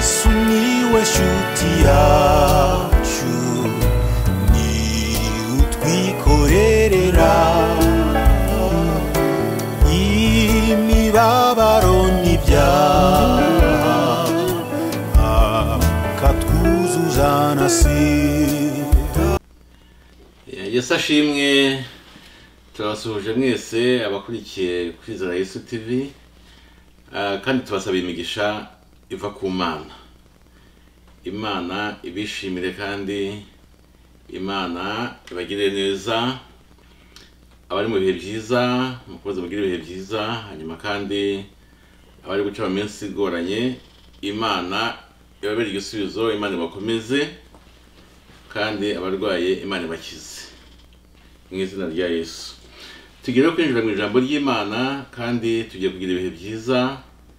Sumiłeś utiaciu ni utwikorerera imibabaro n'ibyaha akatwuzuza na sida. Yesu ashimwe. Turabasuhuje mwese abakurikiye Kwizera Yesu Tv, kandi tubasaba imigisha iva ku Mana. Imana ibishimire kandi Imana ibagirire neza, abari mu bihe byiza mukoze mugire ibihe byiza, hanyuma kandi abari guca mu minsi igoranye Imana ibabere igisubizo, Imana ibakomeze, kandi abarwaye Imana ibakize mu izina rya Yesu. Tugiye kwinjira mu ijambo ry'Imana kandi tugiye kugira ibihe byiza.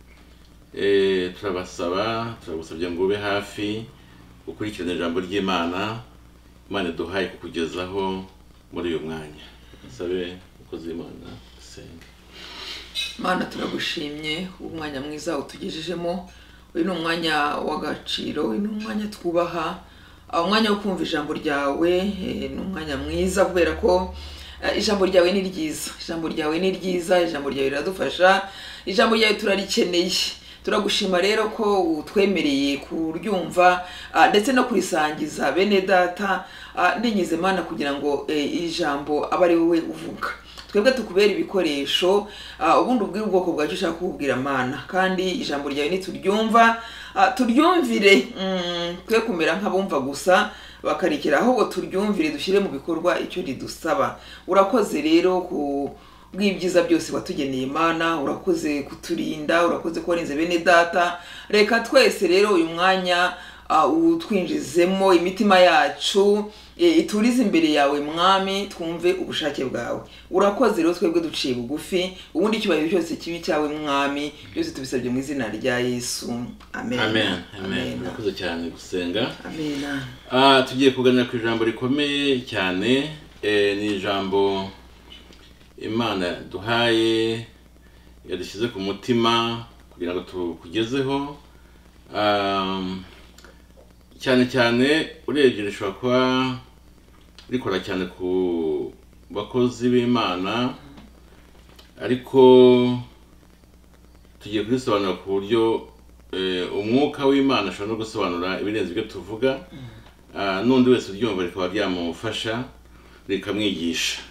Turabasabye ngo ube hafi ukurikirana ijambo ry'Imana Imana iduhaye kukugezaho muri uyu mwanya. Sabe ukoze Imana senge. Mana turagushimye umwanya mwiza utugejejemo. Uyu ni umwanya w'agaciro, uyu ni umwanya twubaha, umwanya wo kumva ijambo ryawe. Ni umwanya mwiza kubera ko ijambo ryawe ni ryiza, ijambo ryawe ni ryiza, ijambo ryawe riradufasha, ijambo ryawe turarikeneye. Turagushima rero ko utwemereye kuryumva ndetse no kurisangiza bene data. Ndinyize Mana kugira ngo ijambo abe ari wowe uvuga, twebwe tukubera ibikoresho, ubundi ubwira ubwoko bwacu ushaka kubwira Mana, kandi ijambo ryawe nituryumva turyumvire, twe kumera nk'abumva gusa bakarikira, ahubwo turyumvire dushyire mu bikorwa icyo ridusaba. Urakoze rero ku bw'ibyiza byose watugeneye Mana, urakoze kuturinda, urakoze ko warinze bene data. Reka twese rero uyu mwanya utwinjizemo imitima yacu, iturize imbere yawe Mwami, twumve ubushake bwawe. Urakoze rero twebwe duciye bugufi, ubundi icyubahiro cyose kibi cyawe Mwami, byose tubisabye mu izina rya Yesu. Amen. Amen. Amen. Urakoze cyane gusenga. Amen. Tugiye kuganira ku ijambo rikomeye cyane, ni ijambo Imana duhaye yadushyize ku mutima kugira ngo tukugezeho. Cyane cyane urebye rishobora kuba rikora cyane ku bakozi b'Imana, ariko tugiye kurisobanura ku buryo umwuka w'Imana ashobora no gusobanura ibirenze ibyo tuvuga, n'undi wese uryumva rikaba ryamufasha rikamwigisha.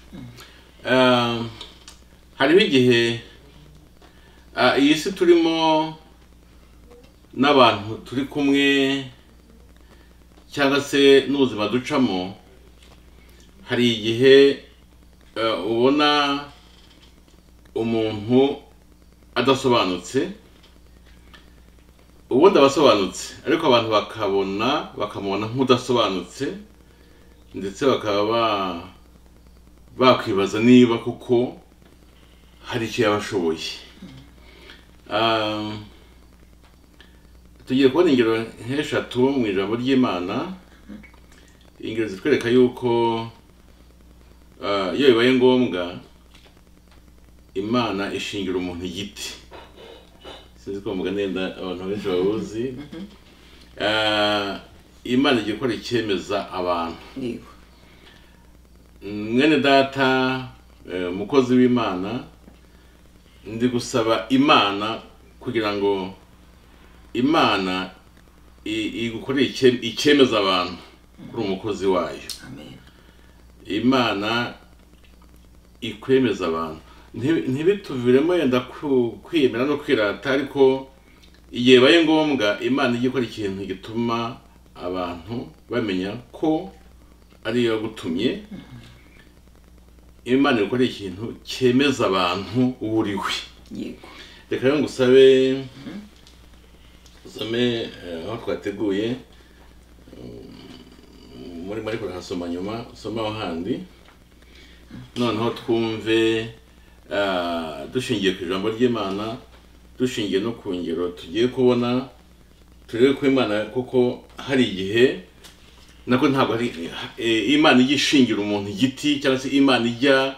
Hariho igihe iyi si turimo n'abantu turi kumwe cyangwa se n'ubuzima ducamo, hari igihe ubona umuntu adasobanutse, ubundi abasobanutse, ariko abantu bakamubona nk'udasobanutse, ndetse bakaba bakwibaza niba kuko hari icyo yabashoboye. Tugiye kubona ingero nk'eshatu mu ijambo ry'Imana, ingero zitwereka yuko iyo bibaye ngombwa Imana ishingira umuntu igiti. Sinzi ko mvuga neza abantu benshi bawuzi. Imana igiye gukora icyemeza abantu. Mwene data, mukozi w'Imana, ndi gusaba Imana kugira ngo Imana igukorere icyemeza abantu kuri umukozi wayo. Amen. Imana ikwemeza abantu, ntibituviremo yenda kwiyemera no kwirata, ariko igihe bibaye ngombwa Imana ijya ikora ikintu gituma abantu bamenya ko ari yo gutumye. Imana ikora ikintu cyemeza abantu uriwe. Yego. Reka rero ngusabe usome aho twateguye, muri mariko hasoma nyuma usoma aho handi, noneho twumve dushingiye ku ijambo ry'Imana, dushingiye no ku ngero tugiye kubona, turebe ko Imana kuko hari igihe nako ntabwo ari Imana ijya ishingira umuntu igiti, cyangwa se Imana ijya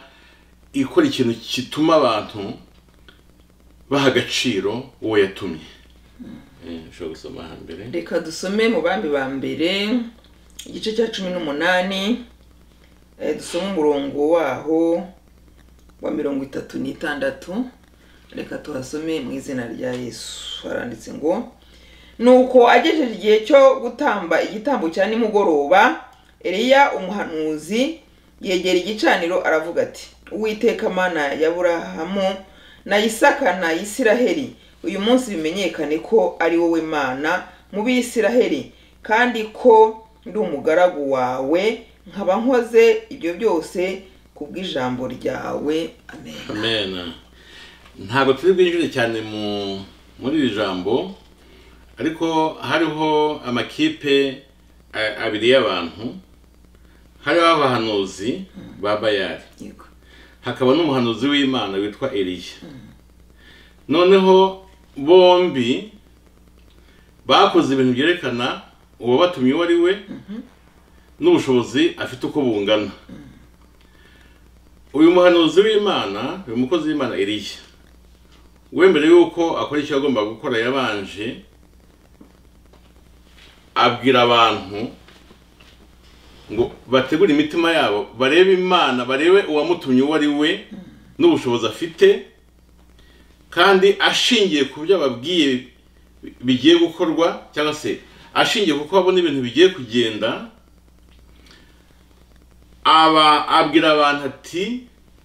ikora ikintu kituma abantu baha agaciro uwo yatumye. ushobora gusoma hambere. Reka dusome mu bambi ba mbere igice cya 18 dusome umurongo waho wa 36. Reka tuhasome mu izina rya Yesu. Haranditse ngo nuko agejeje igihe cyo gutamba igitambo cya nimugoroba, Eliya umuhanuzi yegera igicaniro aravuga ati, Uwiteka Mana ya Aburahamu na Isaka na Isiraheli, uyu munsi bimenyekane ko ari wowe Mana mu Bisiraheli, kandi ko ndi umugaragu wawe, nkaba nkoze ibyo byose kubw'ijambo ryawe. Amen. Amen. Ntabwo turi bwinjire cyane muri iri jambo, ariko hariho amakipe abiri y'abantu. Hariho abahanuzi ba Bayali, hakaba n'umuhanuzi w'Imana witwa Eliya. Noneho bombi bakoze ibintu byerekana uwo batumye uwo ari we n'ubushobozi afite uko bungana. Uyu muhanuzi w'Imana, uyu mukozi w'Imana Eliya, we mbere yuko akora icyo agomba gukora, yabanje abwira abantu ngo bategure imitima yabo, barebe Imana, barebe uwamutumye uwo ari we n'ubushobozi afite, kandi ashingiye ku byo ababwiye bigiye gukorwa, cyangwa se ashingiye kuko babona ibintu bigiye kugenda. Abwira abantu ati,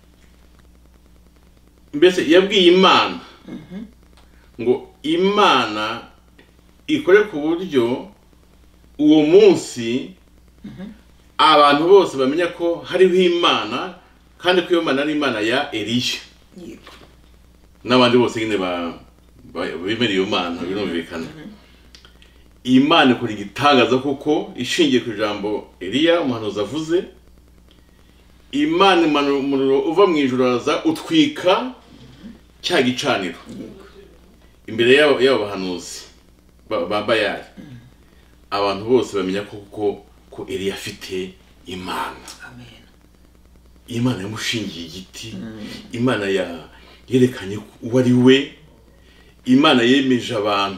mbese yabwiye Imana ngo Imana ikore ku buryo uwo munsi abantu bose bamenya ko hariho Imana, kandi ko iyo Mana ari Imana ya Eliya. N'abandi bose nyine bemera iyo Mana, birumvikana. Imana ikora igitangaza kuko ishingiye ku ijambo Eliya umuhanuzi avuze. Imana imanura umuriro uva mu ijuru araza utwika cya gicaniro imbere y'abo bahanuzi ba Bayali. Abantu bose bamenya ko Eliya afite Imana. Amen. Imana yamushingiye igiti. Imana yerekanye uwo ari we. Imana yemeje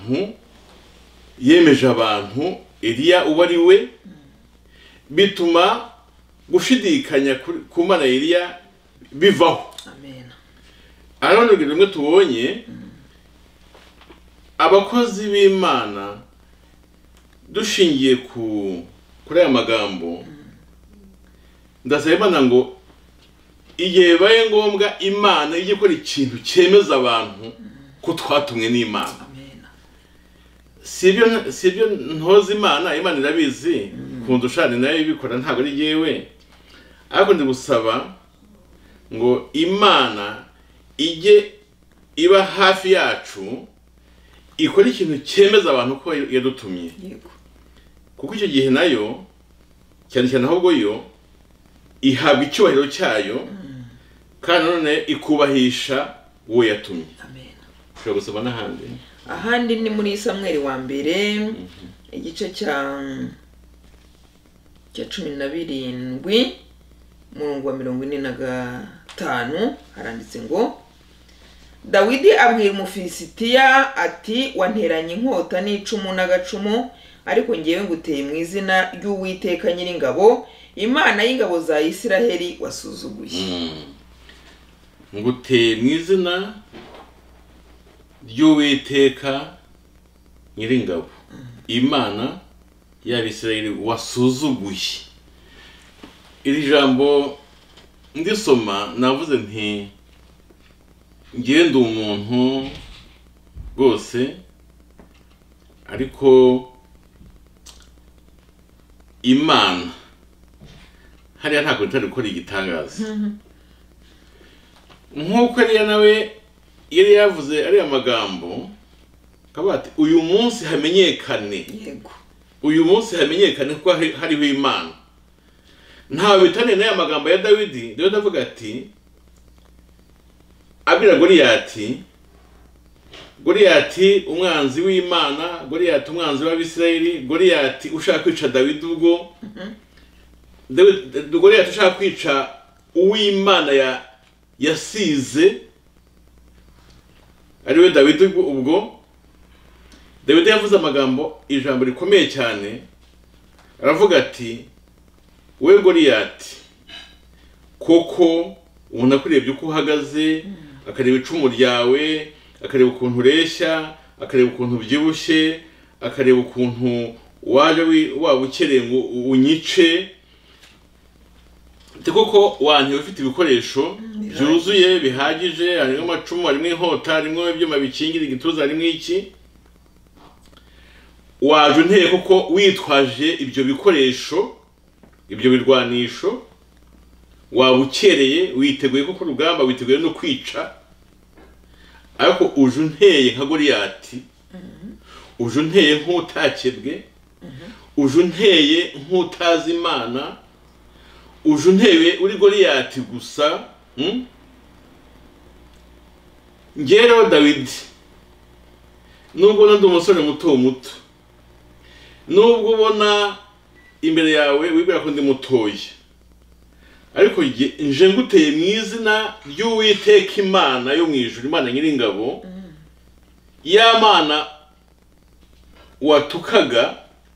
abantu Eliya uwo ari we, bituma gushidikanya ku Mana Eliya bivaho. Amen. Arone rimwe tubonye abakozi b'Imana dushingiye kuri aya magambo, ndasaba Imana ngo igihe baye ngombwa Imana ijye gukora ikintu cyemeza abantu ko twatumwe n'Imana. Sibyo ntoza Imana irabizi kundusha, ni nayo ibikora, ntabwo ari yewe. Ariko ndi gusaba ngo Imana ijye iba hafi yacu, ikora ikintu cyemeza abantu ko yadutumye. Kuko icyo gihe nayo cyane cyane ahubwo yo ihabwa icyubahiro cyayo, kandi none ikubahisha uwo yatumye. Amen. Ushobora gusoma n'ahandi. Ahandi ni muri Samweli wa mbere igice cya 17 umurongo wa 45. Haranditse ngo, Dawidi abwira Umufilisitiya ati, wanteranye inkota n'icumu n'agacumu, ariko ngewe nguteye mu izina ry'Uwiteka Nyiringabo, Imana y'ingabo za Isiraheli wasuzuguye. Nguteye mu izina ry'Uwiteka Nyiringabo, Imana y'Abisiraheli wasuzuguye. Iri jambo ndisoma navuze nti, ngiye ndi umuntu rwose, ariko Imana hariya ntabwo itari gukora igitangaza. Nk'uko Eliya nawe yari yavuze ariya magambo, akaba ati uyu munsi hamenyekane, uyu munsi hamenyekane ko hariho Imana. Ntawe bitane n'aya magambo ya Dawidi. Dawidi avuga ati, abwira Goliyati umwanzi w'Imana, Goliyati umwanzi w'Abisirayeli, Goliyati ushaka kwica Dawidi ubwo. Goliyati ushaka kwica uw'Imana yasize, ariwe Dawidi ubwo. Dawidi yavuze amagambo ijambo rikomeye cyane, aravuga ati we Goliyati koko umuntu akurebye uko uhagaze, akareba icumu ryawe, akareba ukuntu ureshya, akareba ukuntu ubyibushye, akareba ukuntu waje waba ukereye ngo unyice, koko wanyu ufite ibikoresho byuzuye bihagije, harimo amacumu, harimo inkota, harimo ibyuma bikingira igituza, harimo iki, waje unteye koko witwaje ibyo bikoresho, ibyo birwanisho, waba ukereye witeguye koko urugamba, witeguye no kwica, ariko uje unteye nka Goliyati, uje unteye nk'utakebwe, uje unteye nk'utazi Imana, uje unteye uri Goliyati gusa. Ngero Dawidi, nubwo ndi umusore muto muto, nubwo ubona imbere yawe wibwira ko ndi mutoya, ariko nje nguteye mu izina ry'Uwiteka Imana yo mu ijuru, Imana Nyiringabo, ya Mana watukaga,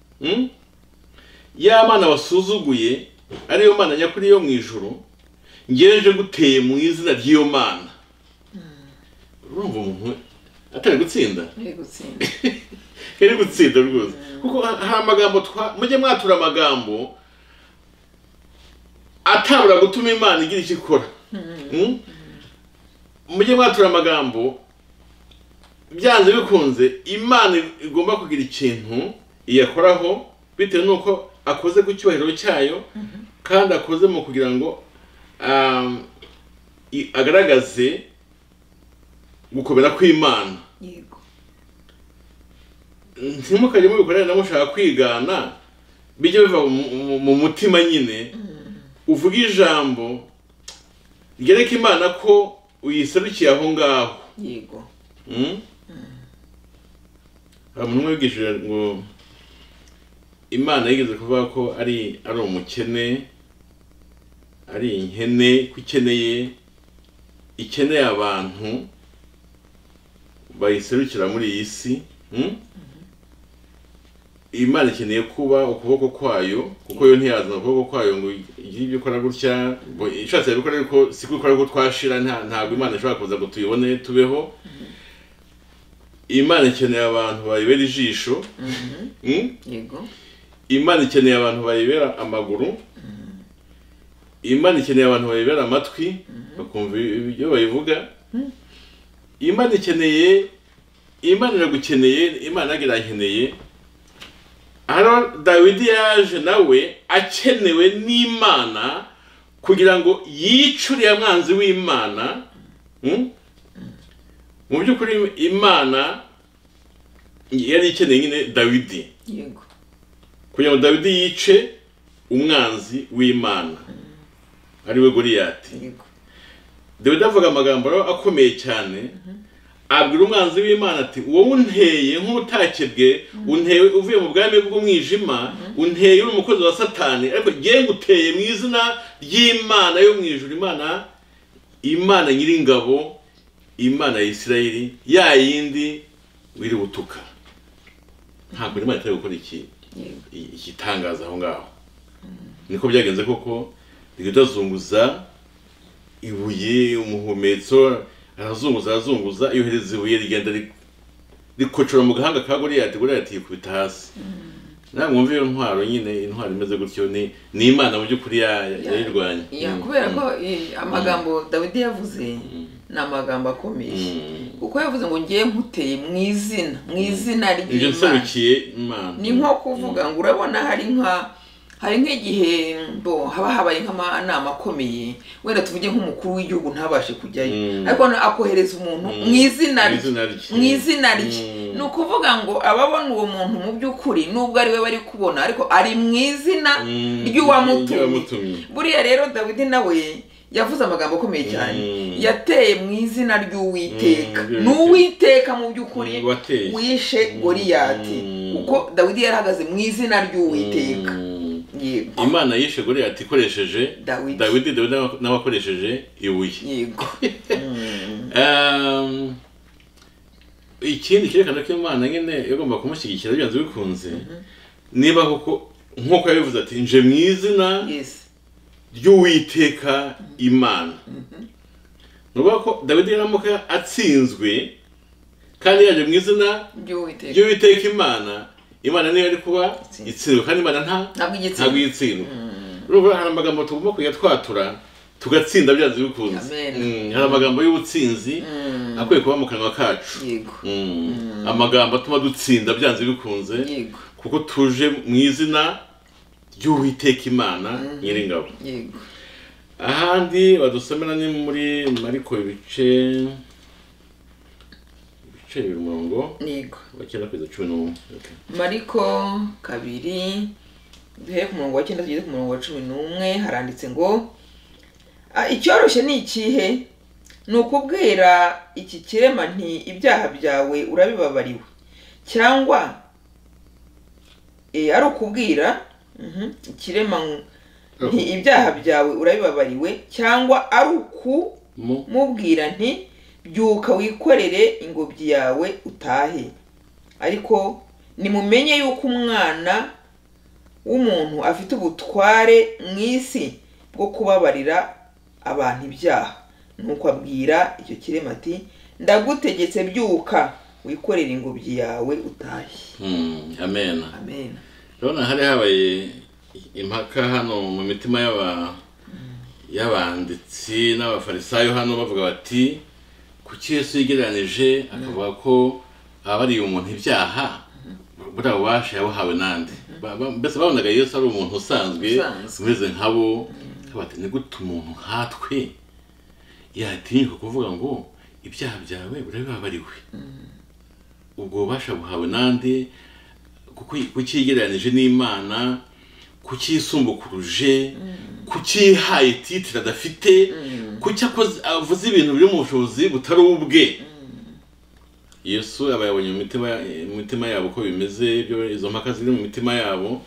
ya Mana wasuzuguye, ariyo Mana nyakuri yo mu ijuru, ngeje guteye mu izina ry'iyo Mana. Urumva umuntu atari gutsinda? Iri gutsinda rwose. Kuko hari amagambo mujye mwatura amagambo atabura gutuma Imana igira icyo ikora. Mujye mwatura amagambo byanze bikunze Imana igomba kugira ikintu iyakoraho bitewe nuko akoze ku cyubahiro cyayo, kandi akoze mu kugira ngo agaragaze gukomera kw'Imana. Yego. Ntimukajye mubikorera na mushaka kwigana, bijye biva mu mutima nyine, uvuga ijambo ryereka Imana ko uyiserukiye aho ngaho. Yego. Umuntu wigishije ngo Imana yigeze kuvuga ko ari umukene, ari inkene, ko ikeneye abantu bayiserukira muri iyi si. Imana ikeneye kuba ukuboko kwayo, kuko yo ntiyazana ukuboko kwayo ngo igire ibyo ikora gutya, ishatse yabikora ariko si kubikora ko twashira, ntabwo Imana ishobora kuza ngo tuyibone tubeho. Imana ikeneye abantu bayibera ijisho. Yego. Imana ikeneye abantu bayibera amaguru. Imana ikeneye abantu bayibera amatwi, bakumva ibyo bayivuga. Imana ikeneye, Imana iragukeneye, Imana irankeneye. Hano Dawidi yaje nawe akenewe n'Imana kugira ngo yicure ya mwanzi w'Imana. Mu by'ukuri Imana yari ikeneye nyine Dawidi. Yego. Kugira ngo Dawidi yice umwanzi w'Imana, ari we Goliyati. Yego. Dawidi avuga amagambo akomeye cyane, abwira umwanzi w'Imana ati wowe unteye nk'utakebwe, unteye uvuye mu bwami bw'umwijima, unteye uri umukozi wa Satani, ariko ngiye nguteye mu izina ry'Imana yo mu ijuru, Imana Nyiringabo, Imana ya Isirayeli, ya yindi wiri butuka. Ntabwo Imana itari gukora igitangaza aho ngaho. Niko byagenze koko, rigazunguza ibuye, umuhumetso, arazunguza, yohereza ibuye rigenda rikocora mu gahanga ka Goliyati yikubita hasi. Mwumve iyo ntwaro nyine, intwaro imeze gutyo, ni Imana mu by'ukuri yayirwanya. Kubera ko amagambo Dawidi yavuze ni amagambo akomeye, kuko yavuze ngo ngiye nkuteye mu izina ry'Imana. Ni nko kuvuga ngo urabona hari nk'igihe haba habaye nk'amanama akomeye, wenda tuvuge nk'umukuru w'igihugu ntabashe kujyayo, ariko akohereza umuntu mu izina rye. Ni ukuvuga ngo ababona uwo muntu mu by'ukuri nubwo ari we bari kubona, ariko ari mu izina ry'uwamutumye. Buriya rero Dawidi nawe yavuze amagambo akomeye cyane, yateye mu izina ry'Uwiteka. N'Uwiteka mu by'ukuri wishe Goliyati, kuko Dawidi yarahagaze mu izina ry'Uwiteka. Imana yishe Goliyati ikoresheje Dawidi nawe akoresheje ibuye. Yego. ikindi kerekana ko Imana nyine yagomba kumushyigikira byanze bikunze niba koko nkuko yabivuze ati nje mu izina ry'Uwiteka Imana. Nuvuga ko David yaramuka atsinzwe kandi yaje mu izina ry'Uwiteka Imana, Imana niyo ari kuba itsinzwe kandi Imana ntabwo yitsindwa. Urumva hari amagambo tugomba kuyatwatura tugatsinda byanze bikunze. Hari amagambo y'ubutsinzi akwiye kuba mu kanwa kacu. Amagambo atuma dutsinda byanze bikunze kuko tuje mu izina ry'Uwiteka Imana Nyiringabo. Ahandi badusomera ni muri Mariko ibice umurongo wa 9-11. Mariko 2 duhere ku murongo wa 9 tugeze ku murongo wa 11 haranditse ngo icyoroshye ni ikihe? Ni ukubwira iki kirema nti ibyaha byawe urabibabariwe, cyangwa ari ukubwira ikirema nti ibyaha byawe urabibabariwe, cyangwa ari ukumubwira nti byuka wikorere ingobyi yawe utahe. Ariko nimumenye yuko umwana w'umuntu afite ubutware mu isi bwo kubabarira abantu ibyaha. Nuko abwira icyo kirema ati ndagutegetse byuka wikorere ingobyi yawe utahe. Amen. Amen. Rona hari habaye impaka hano mu mitima y'abanditsi n'abafarisayo hano bavuga bati kuki Yesu yigereranije akavuga ko abariye umuntu ibyaha buriya bubasha yabuhawe nande? Mbese babonaga Yesu ari umuntu usanzwe umeze nkabo. Bati ni gute umuntu nkatwe yatinyuka kuvuga ngo ibyaha byawe urabibabariwe? Ubwo bubasha buhawe nande? Kuki yigereranije n'Imana? Kuki yisumbukuruje? Kuki yihaye titire adafite? Kuki avuze ibintu biri mu bushobozi butari ubwe? Yesu aba yabonye mu mitima yabo ko bimeze, izo mpaka ziri mu mitima yabo.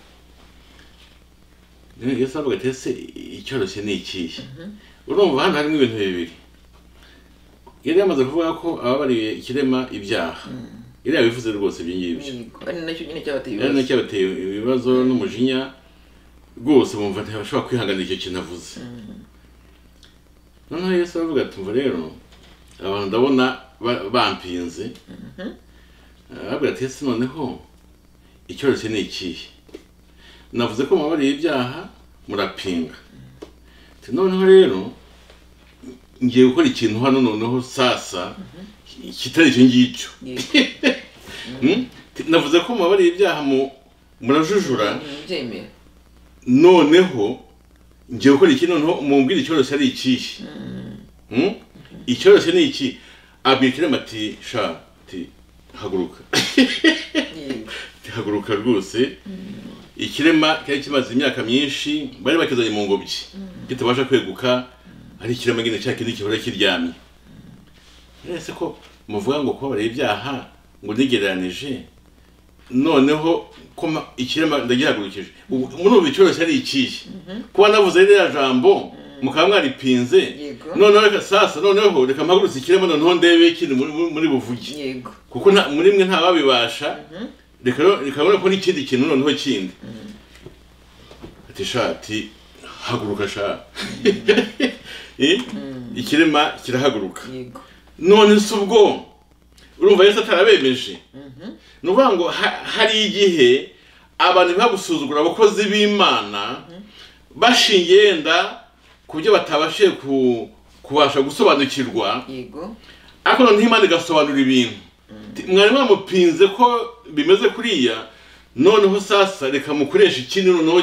Yesu avuga ati ese icyoroshye ni ikihe? Urumva hano harimo ibintu bibiri. Yari yamaze kuvuga ko ababariye ikirema ibyaha. Yari yabivuze rwose ibyo. Ari nacyo nyine cyabateye ibibazo n'umujinya rwose, bumva ntibashobora kwihanganira icyo kintu avuze. Noneho Yesu aravuga ati mva rero abantu ndabona bampinze. Aravuga ati ese noneho icyoroshye ni ikihe? Navuze ko mubabariye ibyaha murapinga. Noneho rero ngiye gukora ikintu hano noneho sasa kitari icyo ngicyo. Navuze ko mubabariye ibyaha murajujura. Noneho ngiye gukora ikintu noneho mumbwira icyoroshye ari ikihe? Icyoroshye ni iki? Abikirema ati sha haguruka. Haguruka rwose. Ikirema cyari kimaze imyaka myinshi bari bakizanye mu ngobyi kitabasha kweguka, ari ikirema ngine cyake n'ikihora kiryamye. Ese ko muvuga ngo kuba bari ibyaha ngo nigereranije, noneho ko ikirema ndagihagurukije. Muri icyoroshye ari ikihe? Kuba navuze rero jambo mukaba mwaripinze, noneho reka sasa noneho reka mpagurutse ikirema noneho ndebe ikindi muri buvuge, kuko muri mwe nta babibasha. Reka reka ko n'ikindi kintu noneho kindi. Ati shati haguruka sha. Ikirema kirahaguruka. None se ubwo urumva Yesu atarabemeje? Nuvuga ngo hari igihe abantu bagusuzugura abakozi b'Imana bashingiye yenda kubyo batabashe kubasha gusobanukirwa. Ariko none Imana igasobanura ibintu. Mwari mwamupinze ko bimeze kuriya, noneho sasa reka mukoresha ikindi noneho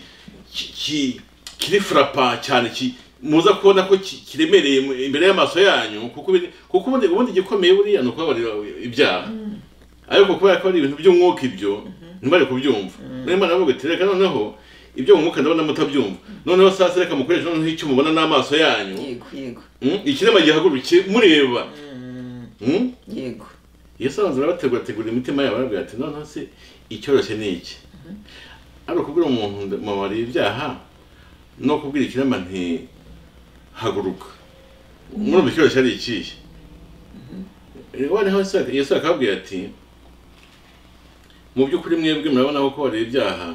kiri frapa cyane, muza kubona ko kiremereye imbere y'amaso yanyu, kuko ubundi gikomeye buriya nuko babarira ibyaha. Ariko kubera ko ari ibintu by'umwuka ibyo ntibari kubyumva. N'Imana avuga ati reka noneho ibyo mu mwuka ndabona mutabyumva, noneho sasa reka mukoresha noneho icyo mubona n'amaso yanyu. Ikirema gihaguruke mureba. Yesu arabategura imitima yabo aravuga ati noneho se icyoroshye ni iki? Ari ukubwira umuntu mubariye ibyaha no kubwira ikirema nti haguruka. Muri icyoroshye ari ikihe? Yesu akabwira ati mu by'ukuri mwebwe murabona ko bari ibyaha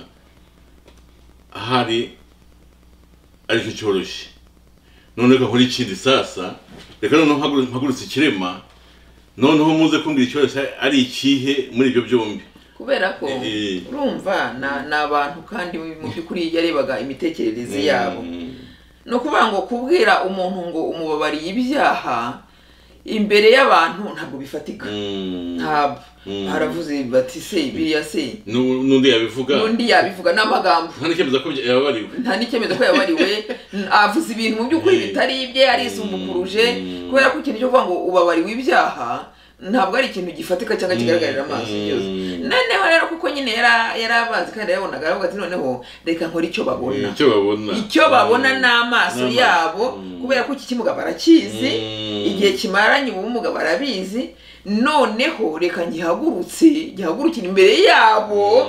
hari ariko cyoroshye none reka nkora ikindi sasa reka noneho mpagurutse ikirema noneho muze kumbwira icyoroshye ari ikihe muri ibyo byombi kubera ko urumva n'abantu kandi mu by'ukuri yarebaga imitekerereze yabo no kuvuga ngo kubwira umuntu ngo umubabariye ibyaha imbere y'abantu ntabwo bifatika ntabwo haravuze bati se biriya se nundi yabivuga n'amagambo nta nikemeza ko yabariwe avuze ibintu mu by'ukuri bitari ibye arisumbukuruje kubera ko ikintu cyo kuvuga ngo ubabariwe ibyaha ntabwo ari ikintu gifatika cyangwa kigaragarira amaso yose noneho rero kuko nyine yarabazi kandi yabonaga aravuga ati noneho reka nkora icyo babona n'amaso yabo kubera ko iki kimuga barakizi igihe kimaranye ubumuga barabizi noneho reka gihagurukira imbere yabo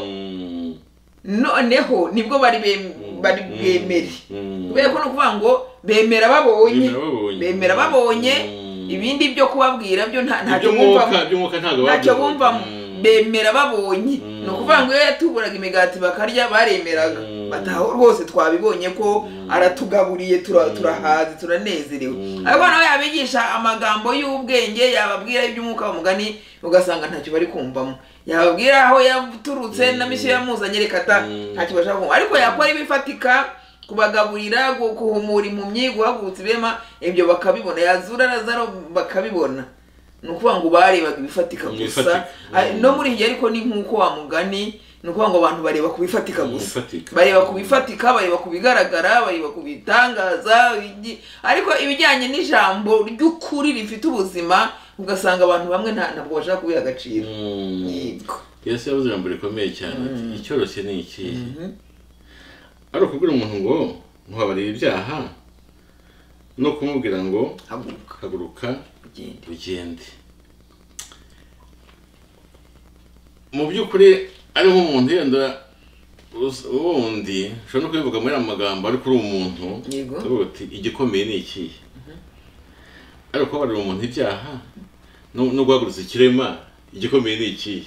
noneho nibwo bari bwemere kubera ko no kuvuga ngo bemera babonye ibindi byo kubabwira byo ntacyo bumva bemera babonye no kuvuga ngo iyo yatuburaga imigati bakarya baremeraga bataho rwose twabibonye ko aratugaburiye turahaze turanezerewe ariko nawe yabigisha amagambo y'ubwenge yababwira iby'umwuka w'umugani ugasanga ntacyo bari kumvamo yababwira aho yaturutse na misiyo yamuzanye reka ntacyo bashaka kumva ariko yakora ibifatika kubagaburira guhumura impumyi guhagurutsa ibema ibyo bakabibona yazura Lazaro bakabibona nukuvuga ngo barebaga ibifatika gusa no muri gihe ariko ni nkuko wa mugani nukuvuga ngo abantu bareba kubifatika gusa bareba kubifatika bareba kubigaragara bareba kubitangaza ariko ibijyanye n'ijambo ry'ukuri rifite ubuzima ugasanga abantu bamwe ntabwo bashaka kubiha agaciro yego Yesu yavuze ijambo rikomeye cyane ati icyoroshye ni iki ari ukubwira umuntu ngo ntubabarire ibyaha no kumubwira ngo haguruka ugende mu by'ukuri ari nk'umuntu yenda wundi ushobora no kubivuga muri amagambo ariko uri umuntu tuvuga uti igikomeye ni ikihe ari ukubabarira umuntu ibyaha no guhagurutsa ikirema igikomeye ni ikihe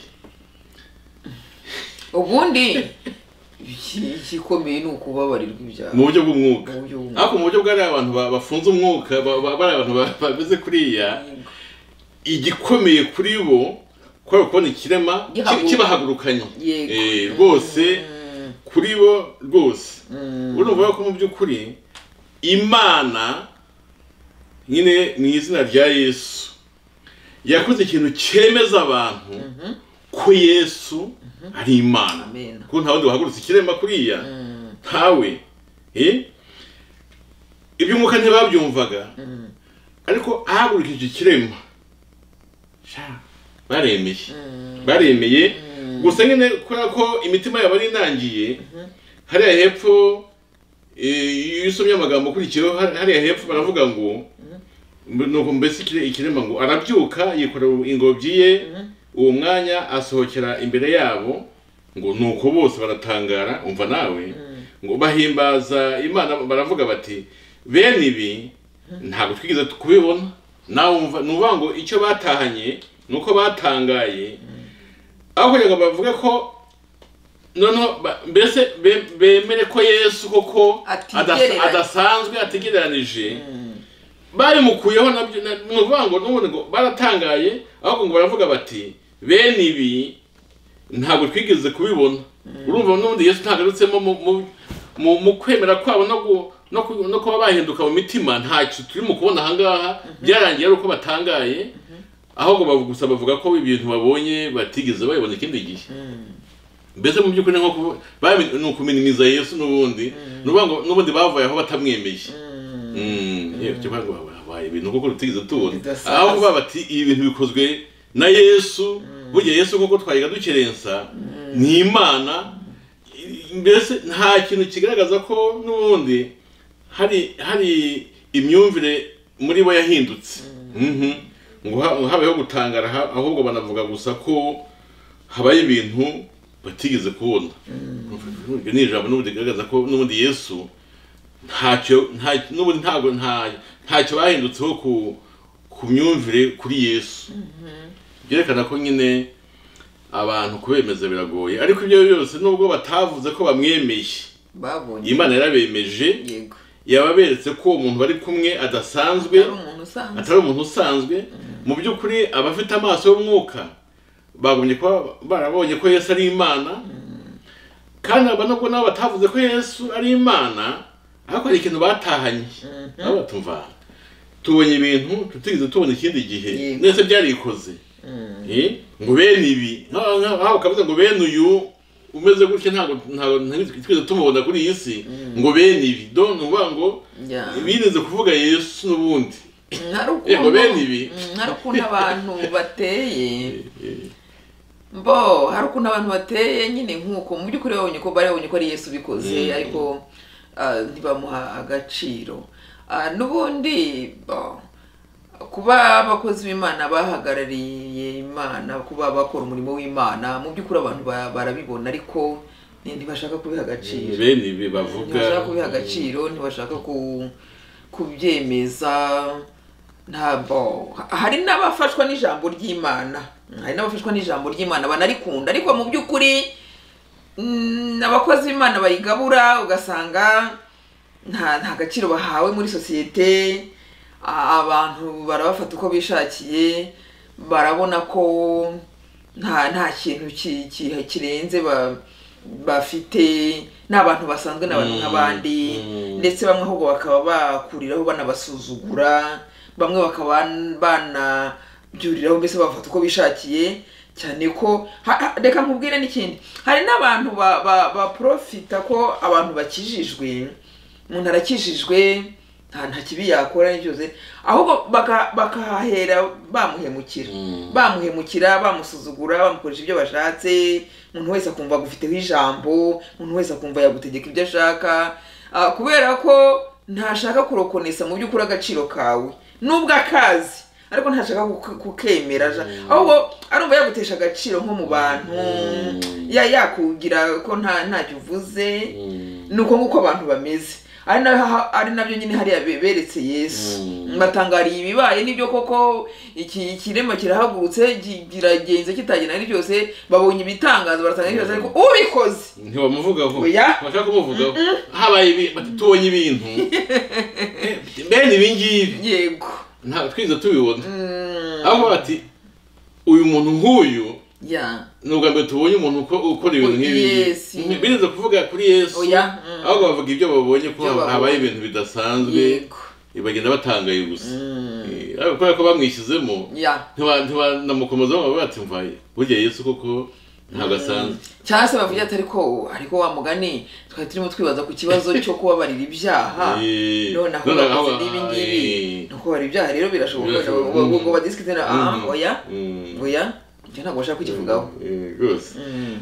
ubundi igikomeye ni ukubabarirwa ibyaha mu buryo bw'umwuka ariko mu buryo bw'ari abantu bafunze umwuka bari abantu bameze kuriya igikomeye kuri bo kubera kubona ikirema kibahagurukanye rwose kuri bo rwose urumva ko mu by'ukuri Imana nyine mu izina rya Yesu yakoze ikintu cyemeza abantu ko Yesu ari Imana ko nta wundi wahagurutse ikirema kuriya ntawe iby'umwuka ntibabyumvaga ariko ahagurukije ikirema baremeye gusa nyine kubera ko imitima yabo ari inangiye hariya hepfo iyo usomye amagambo akurikiyeho hariya hepfo baravuga ngo nuko mbese ikirema ngo arabyuka yikora ingobyi ye uwo mwanya asohokera imbere yabo ngo nuko bose baratangara umva nawe ngo bahimbaza Imana baravuga bati bene ibi ntabwo twigeze kubibona nawe umva nuvuga ngo icyo batahanye nuko batangaye aho kugira ngo bavuge ko noneho mbese bemere ko Yesu koko adasanzwe ategereranije bari mukuyeho nabyo nuvuga ngo n'ubundi ngo baratangaye ahubwo ngo baravuga bati bene ibi ntabwo twigeze kubibona urumva n'ubundi Yesu ntagarutsemo mu kwemera kwabo no kuba bahinduka mu mitima ntacyo turimo kubona ahangaha byarangiye ari uko batangaye ahubwo gusa bavuga ko ibintu babonye batigeze bayibona ikindi gihe mbese mu by'ukuri ni ukuminimiza Yesu n'ubundi bavuye aho batamwemeye ibintu kuko tutigeze tubona aho kuba bati ibi bintu bikozwe na Yesu burya Yesu kuko twayiga dukerensa ni Imana mbese nta kintu kigaragaza ko n'ubundi hari imyumvire muri bo yahindutse ngo habeho gutangara ahubwo banavuga gusa ko habaye ibintu batigeze kubona ni ijambo n'ubundi rigaragaza ko n'ubundi Yesu ntacyo bahindutseho ku myumvire kuri Yesu. Byerekana ko nyine abantu kubemeza biragoye, ariko ibyo byose nubwo batavuze ko bamwemeye, babonye Imana yarabemeje, yego, yababeretse ko umuntu bari kumwe adasanzwe, atari umuntu usanzwe. Mu by'ukuri abafite amaso y'umwuka bagumye ko barabonye ko Yesu ari Imana, kandi abanubwo nabo batavuze ko Yesu ari Imana, ariko hari ikintu batahanye. Nabo batumva tubonye ibintu tutigeze tubona ikindi gihe, nese byarikoze. Ngo bene ibi aho kavuze ngo bene uyu umeze gutya ntago twigeze tumubona kuri iyi si, ngo bene ibi don't ngo birinze kuvuga Yesu n'ubundi. Ngo bene ibi hari ukuntu abantu bateye, mbo hari ukuntu abantu bateye nyine nk'uko mu by'ukuri babonye ko ari Yesu bikoze, ariko ntibamuha agaciro. N'ubundi kuba abakozi b'Imana bahagarariye Imana, kuba bakora umurimo w'Imana, mu by'ukuri abantu barabibona, ariko ntibashaka kubiha agaciro. Bene ibi bavuga ntibashaka kubiha agaciro, ntibashaka kubyemeza. Ntabwo hari n'abafashwa n'ijambo ry'Imana, hari n'abafashwa n'ijambo ry'Imana banarikunda, ariko mu by'ukuri abakozi b'Imana bayigabura, ugasanga nta gaciro bahawe muri sosiyete. Abantu barabafata uko bishakiye, barabona ko nta kintu kirenze bafite, n'abantu basanzwe n'abantu nk'abandi, ndetse bamwe ahubwo bakaba bakuriraho banabasuzugura, bamwe bakaba banabyuriraho, mbese bafata uko bishakiye cyane. Ko reka nkubwire n'ikindi, hari n'abantu baprofita ko abantu bakijijwe, umuntu arakijijwe nta kibi yakora cyose, ahubwo bakahahera bamuhemukira, bamusuzugura, bamukoresha ibyo bashatse. Umuntu wese akumva gufiteho ijambo, umuntu wese akumva yagutegeka ibyo ashaka, kubera ko ntashaka kurokonesa mu by'ukuri agaciro kawe, nubwo akazi, ariko ntashaka kukemera, ahubwo arumva yagutesha agaciro nko mu bantu, yakugira ko ntacyo uvuze. Nuko nguko abantu bameze, ari nabyo nyine hariya beretse Yesu, batangariye ibibaye n'ibyo koko iki kirema kirahagurutse kiragenze kitagena ari byose, babonye ibitangazo baratanga byose, ariko ubikoze ntibamuvugaho, bashaka kumuvugaho. Habaye ibi tubonye ibintu bene ibi ngibi, yego, nta twiza tubibona, aho bati uyu muntu nk'uyu nubwo mbere tubonye umuntu ukora ibintu nk'ibi, birinze kuvuga kuri Yesu, ahubwo bavuga ibyo babonye ko habaye ibintu bidasanzwe, bagenda batangaye gusa. Kubera ko bamwishyizemo, ntibanamukomeza bavuga bati mvaye burya Yesu koko ntabwo asanzwe, cyangwa se bavuga ati ariko wa mugani twari turimo twibaza ku kibazo cyo kubabarira ibyaha, none aho bakoze n'ibi ngibi no kubabarira ibyaha, rero birashoboka ngo badiskite na oya ibyo ntabwo bashaka kukivugaho rwose.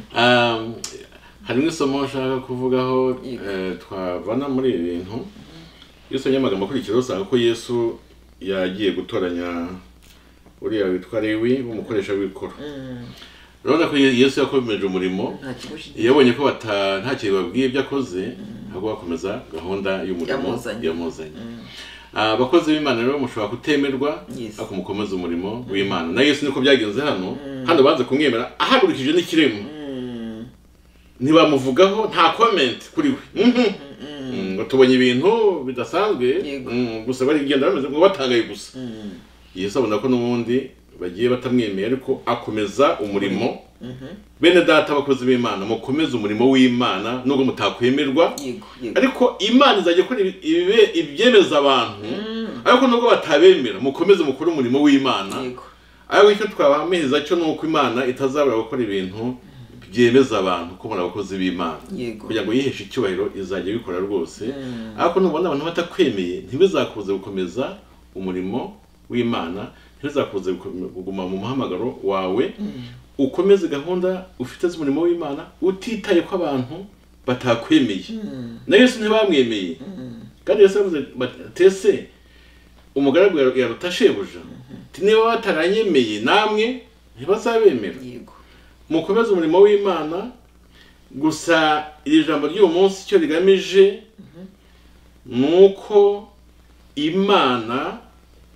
Hari n'isomo nshaka kuvugaho twavana muri ibi bintu. Iyo usomye amagambo akurikiraho usanga ko Yesu yagiye gutoranya uriya witwa Lewi w'umukoresha w'ikoro. Urabona ko Yesu yakomeje umurimo, yabonye ko nta kintu babwiye ibyo akoze, ahubwo bakomeza gahunda y'umurimo yamuzanye. Abakozi b'Imana rero mushobora kutemerwa, ariko mukomeza umurimo w'Imana. Na Yesu niko byagenze hano banze kumwemera, ahagurukije n'ikiremo, ntibamuvugaho, nta comment kuri we. Ngo tubonye ibintu bidasanzwe, gusa bari genda bameze ngo batangaye gusa. Yesu abona ko n'ubundi bagiye batamwemeye, ariko akomeza umurimo. Bene data abakozi b'Imana, mukomeze umurimo w'Imana nubwo mutakwemerwa, ariko Imana izajya kuri ibyemeza abantu, ariko nubwo batabemera mukomeze mukore umurimo w'Imana. Ariko icyo twabameza cyo nuko Imana itazabura gukora ibintu byemeza abantu ko muri abakozi b'Imana, kugira ngo yiheshe icyubahiro izajya bikora rwose. Ariko nubona abantu batakwemeye, ntibizakuze gukomeza umurimo w'Imana, ntibizakuze kuguma mu muhamagaro wawe. Ukomeze gahunda ufite z'umurimo w'Imana, utitaye ko abantu batakwemeye. Na Yesu ntibamwemeye, kandi Yesu yavuze batese umugaragu yaruta shebuja, niba bataranyemeye namwe ntibazabemera. Mukomeze umurimo w'Imana. Gusa iri jambo ry'uyu munsi icyo rigamije nuko Imana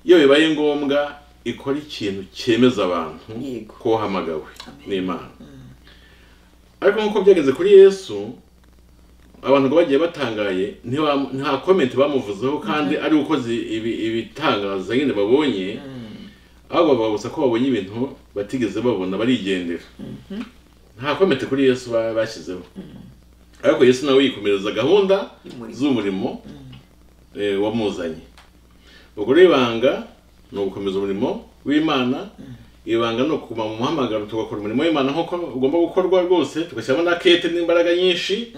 iyo bibaye ngombwa ikora ikintu cyemeza abantu Yego. ko hamagawe n'Imana. Ariko nkuko byageze kuri Yesu, abantu ngo bagiye batangaye nta comment bamuvuzeho kandi ari ukoze ibitangaza nyine babonye, ahubwo bavuga ko babonye ibintu batigeze babona barigendera. Nta comment kuri Yesu bashyizeho. Ariko Yesu nawe yikomereza gahunda z'umurimo wamuzanye. Ubwo rero ibanga no gukomeza umurimo w'Imana, ibanga no kuma mu muhamagaro tugakora umurimo w'Imana nkuko ugomba gukorwa rwose, tugashyiramo na kete n'imbaraga nyinshi.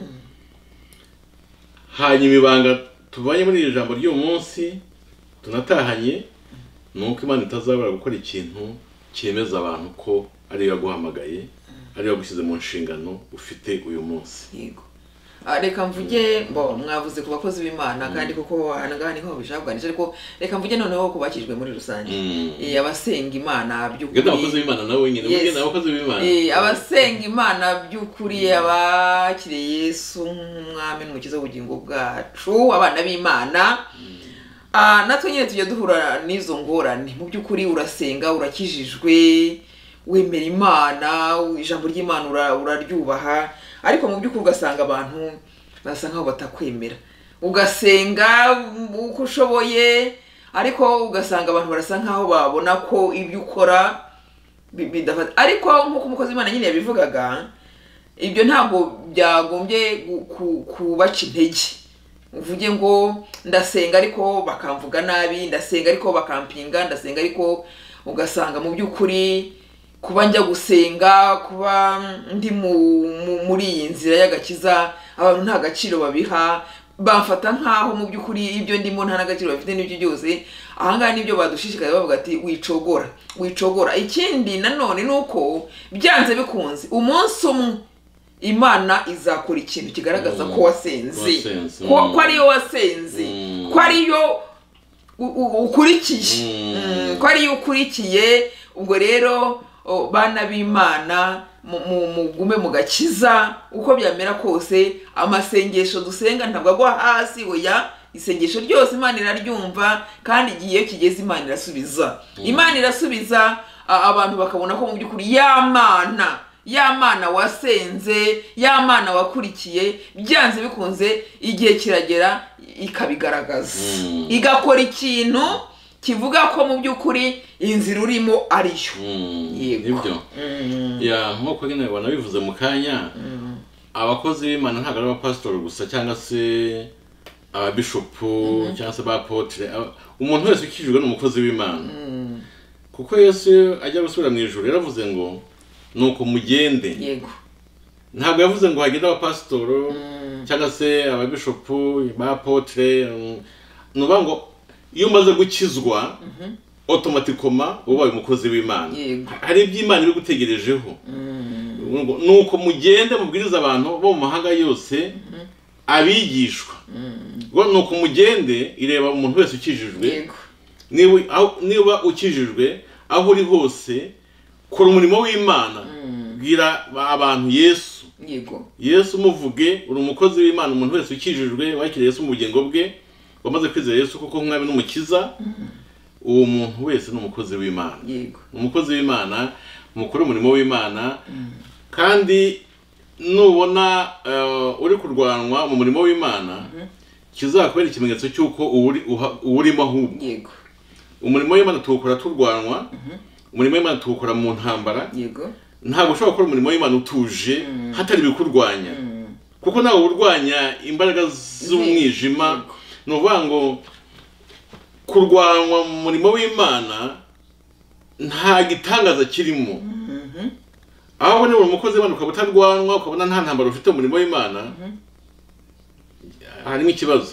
Hanyuma ibanga tubanye muri iri jambo ry'uyu munsi tunatahanye, nuko Imana itazabura gukora ikintu cyemeza abantu ko ari yo yaguhamagaye, ari yo yagushyize mu nshingano ufite uyu munsi. Yego. Reka mvuge mwavuze ku bakozi b'Imana kandi kuko ahangaha niho bishabwanisha, ariko reka mvuge noneho ku bakijwe muri rusange. Abasenga Imana by'ukuri. Genda abakozi b'Imana nawe nyine, mugenda abakozi b'Imana. Abasenga Imana by'ukuri, abakiriye Yesu nk'umwami n'umukiza w'ubugingo bwacu, abana b'Imana. Natwe nyine tujya duhura n'izo ngorane. Mu by'ukuri urasenga, urakijijwe, wemera Imana, ijambo ry'Imana uraryubaha, ariko mu by'ukuri ugasanga abantu basa nkaho batakwemera. Ugasenga uko ushoboye, ariko ugasanga abantu barasa nkaho babona ko ibyo ukora bidafata. Ariko nkuko umukozi w'Imana nyine yabivugaga, ibyo ntabwo byagombye kubaca intege. Uvuge ngo ndasenga ariko bakamvuga nabi, ndasenga ariko bakampinga, ndasenga ariko ugasanga mu by'ukuri kuba njya gusenga, kuba ndi muri iyi nzira y'agakiza, abantu nta gaciro babiha, bamfata nkaho mu by'ukuri ibyo ndimo nta n'agaciro bafite n'ibyo byose. Ahangaha nibyo badushishikaye bavuga ati wicogora. Ikindi nanone nuko byanze bikunze umunsi umwe Imana izakora ikintu kigaragaza ko wasenze, ko ariyo wasenze, ko ariyo ukurikiye, ko ariyo ukurikiye. Ubwo rero bana b'Imana mugume mu gakiza uko byamera kose. Amasengesho dusenga ntabwo agwa hasi, oya, isengesho ryose Imana iraryumva, kandi igihe kigeze Imana irasubiza. Imana irasubiza, abantu bakabona ko mu by'ukuri ya Mana wasenze, ya Mana wakurikiye, byanze bikunze igihe kiragera ikabigaragaza, igakora ikintu kivuga ko mu by'ukuri inzira urimo ariyo. Yego. Nkuko nyine banabivuze mu kanya, abakozi b'Imana ntabwo ari abapasitori gusa cyangwa se ababishopu cyangwa se abapotre. Umuntu wese ukijijwe ni umukozi w'Imana, kuko Yesu ajya gusubira mu ijuru yaravuze ngo nuko mugende. Yego. Ntabwo yavuze ngo hagenda abapasitori cyangwa se ababishopu, abapotre. Nuba ngo iyo umaze gukizwa automatically ubaye umukozi w'Imana. Hari iby'Imana iri gutegerejeho. Nuko mugende mubwiriza abantu bo mu mahanga yose, abigishwa. Nuko mugende ireba umuntu wese ukijijwe. Niba ukijijwe aho uri hose, kora umurimo w'Imana, bwira abantu Yesu. Yesu muvuge, uri umukozi w'Imana. Umuntu wese ukijijwe wakiriye Yesu mu bugingo bwe, wamaze kwizera Yesu kuko umwami n'umukiza, uwo muntu wese ni umukozi w'Imana. Umukozi w'Imana, mukora umurimo w'Imana. Kandi nubona uri kurwanwa mu murimo w'Imana, kizakubera ikimenyetso cy'uko urimo ahubwo. Umurimo w'Imana tuwukora turwanwa, umurimo w'Imana tuwukora mu ntambara. Ntabwo ushobora gukora umurimo w'Imana utuje hatari bikurwanya, kuko nawe urwanya imbaraga z'umwijima. Nuvuga ngo kurwanwa mu murimo w'Imana nta gitangaza kirimo. Aho ni umukozi w'Imana ukaba utarwanwa, ukabona nta ntambara ufite mu murimo w'Imana, harimo ikibazo.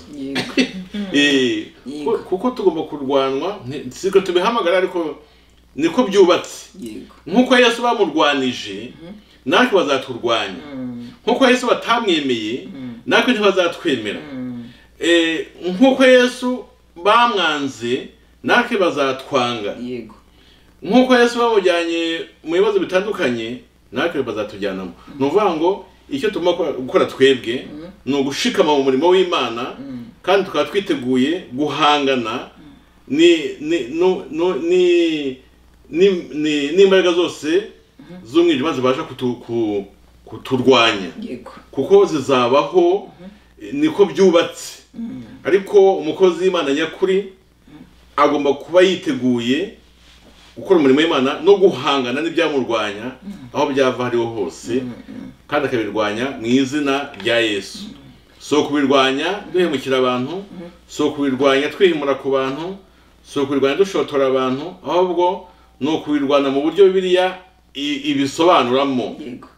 Kuko tugomba kurwanwa, siko tubihamagara, ariko niko byubatse. Nkuko Yesu bamurwanije, natwe bazaturwanya. Nkuko Yesu batamwemeye, natwe ntibazatwemera. Nkuko Yesu bamwanze, natwe bazatwanga. Nkuko Yesu bamujyanye mu bibazo bitandukanye, natwe bazatujyanamo. Nuvuga ngo icyo tugomba gukora twebwe ni ugushikama mu murimo w'Imana, kandi tukaba twiteguye guhangana n'imbaraga zose z'umwijima zibasha kuturwanya, kuko zizabaho, niko byubatse. Ariko umukozi w'Imana nyakuri agomba kuba yiteguye gukora umurimo w'Imana no guhangana n'ibyamurwanya aho byava hariho hose, kandi akabirwanya mu izina rya Yesu. So kubirwanya duhemukira abantu, so kubirwanya twihimura ku bantu, so kubirwanya dushotora abantu, ahubwo no kubirwana mu buryo Bibiliya ibisobanuramo.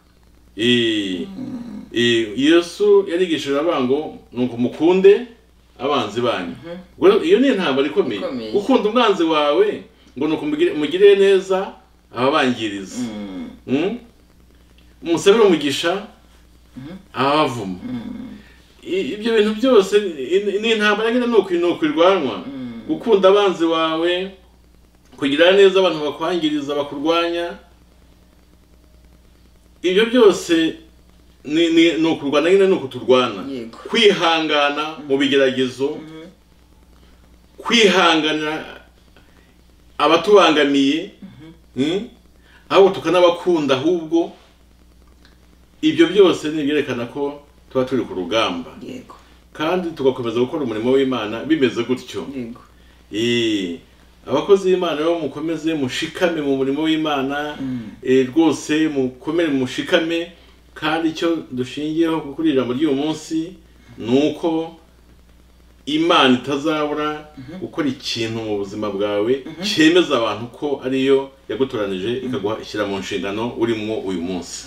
Yesu yarigishije abango nuko mukunde abanzi banyu. Iyo ni intambara ikomeye. Ukunda umwanzi wawe ngo nuko mugirire neza ababangiriza. Umusabire umugisha abavuma. Ibyo bintu byose ni intambara nyine nuko irwanwa. Gukunda abanzi wawe, kugira neza abantu bakwangiriza bakurwanya, ibyo byose ni ukurwana nyine nuko turwana. Kwihangana mu bigeragezo, kwihanganira abatubangamiye, abo tukanabakunda, ahubwo ibyo byose ni byerekana ko tuba turi ku rugamba, kandi tugakomeza gukora umurimo w'Imana bimeze gutyo. Abakozi b'Imana rero mukomeze mushikame mu murimo w'Imana, rwose mukomere mushikame. Kandi icyo dushingiyeho kuri ijambo ry'uyu munsi nuko Imana itazabura gukora ikintu mu buzima bwawe cyemeza abantu ko ariyo yagutoranije ikaguha mu nshingano urimo uyu munsi.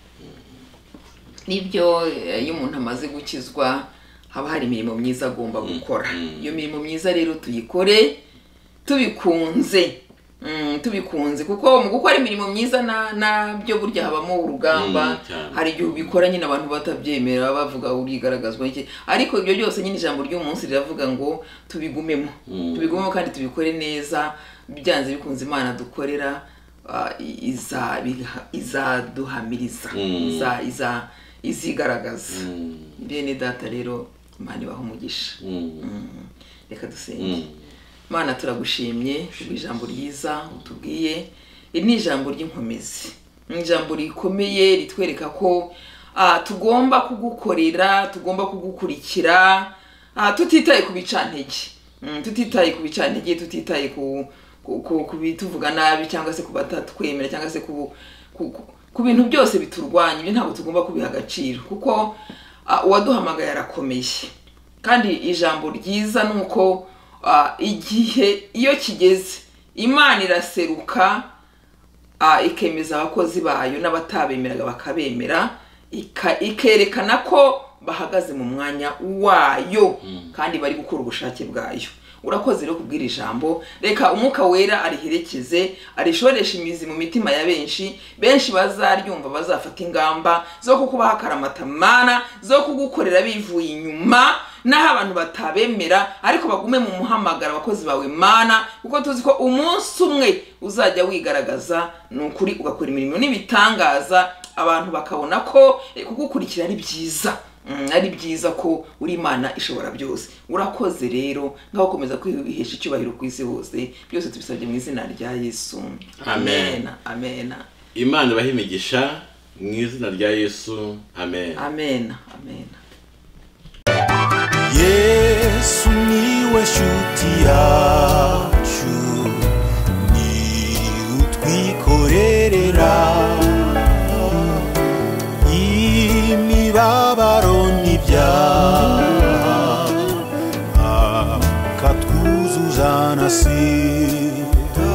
Nibyo, iyo umuntu amaze gukizwa haba hari imirimo myiza agomba gukora. Iyo mirimo myiza rero tuyikore tubikunze, kuko mu gukora imirimo myiza nabyo burya habamo urugamba. Hari igihe ubikora nyine abantu batabyemera bavuga urigaragazwa iki, ariko ibyo byose nyine ijambo ry'umunsi riravuga ngo tubigumemo kandi tubikore neza. Byanze bikunze Imana dukorera izaduhamiriza, izigaragaza. Bene data rero Imana ibaha umugisha. Reka dusenge. Mana turagushimye ijambo ryiza utubwiye. Ni ijambo ry'inkomezi, ijambo rikomeye ritwereka ko tugomba kugukorera, tugomba kugukurikira, tutitaye ku bicantege, tutitaye ku bituvuga nabi cyangwa se ku batatwemera cyangwa se ku bintu byose biturwanya. Ibyo ntabwo tugomba kubiha agaciro, kuko uwaduhamagaye arakomeye. Kandi ijambo ryiza nuko igihe iyo kigeze Imana iraseruka, ikemeza abakozi bayo n'abatabemeraga bakabemera, ikerekana ko bahagaze mu mwanya wayo kandi bari gukora ubushake bwayo. Urakoze rero kubwira ijambo. Reka umwuka wera ariherekeze, arishoresha imizi mu mitima ya benshi bazaryumva, bazafata ingamba zo kukubaha akaramata Mana, zo kugukorera bivuye inyuma, naho abantu batabemera ariko bagume mu muhamagara abakozi bawe Mana, kuko tuzi ko umunsi umwe uzajya wigaragaza n'ukuri ugakora imirimo n'ibitangaza, abantu bakabona ko kugukurikira ari byiza ko uri Imana ishobora byose. Urakoze rero, ngaho komeza kwihesha icyubahiro ku isi hose. Byose tubisabye mu izina rya Yesu. Amen. Amen. Imana ibahe imigisha mu izina rya Yesu. Amen. Amen. Amen. Yesu niwe shuti yacu, ni utwikorerera imibabaro n'ibyaha, akatwuzuza na sida.